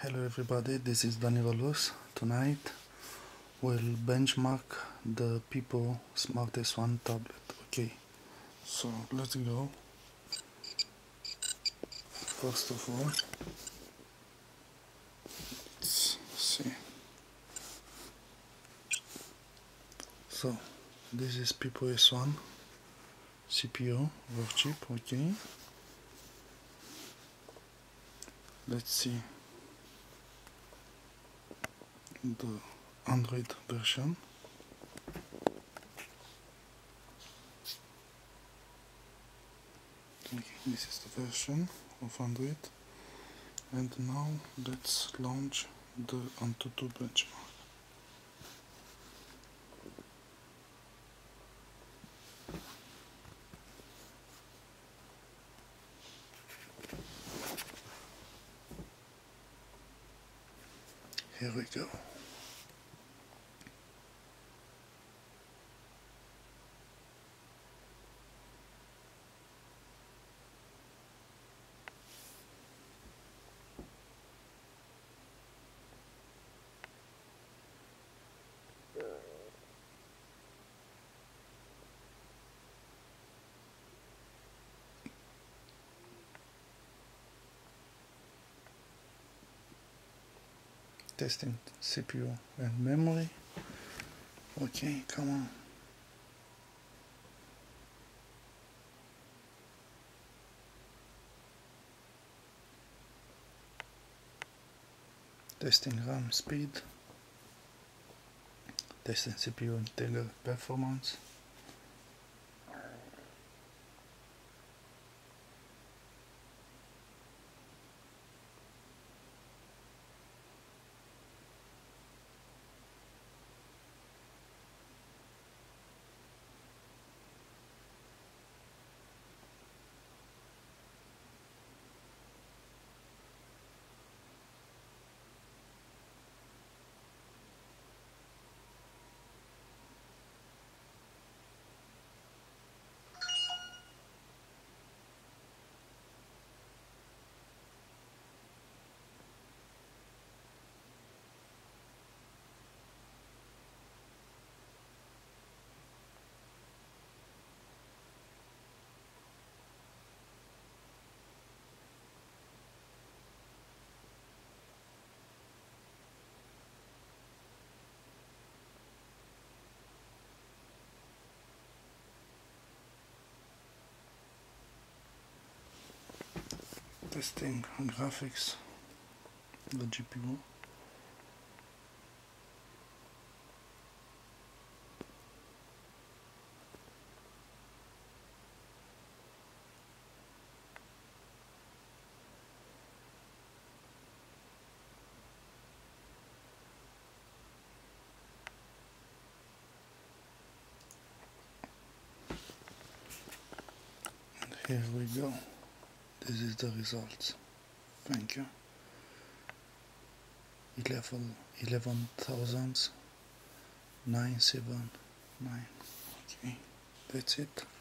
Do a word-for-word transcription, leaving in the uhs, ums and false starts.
Hello everybody, this is Dani Valus. Tonight we'll benchmark the Pipo Smart S one tablet. Okay, so let's go. First of all, let's see. So this is Pipo S one C P U Workchip. Okay, let's see the Android version. Okay, this is the version of Android, and now let's launch the Antutu benchmark. Here we go. Testing C P U and memory. Okay, come on. Testing RAM speed. Testing C P U Integer performance. Testing graphics, the G P U. And here we go. This is the results. Thank you. Eleven eleven thousand nine seven nine. Okay, that's it.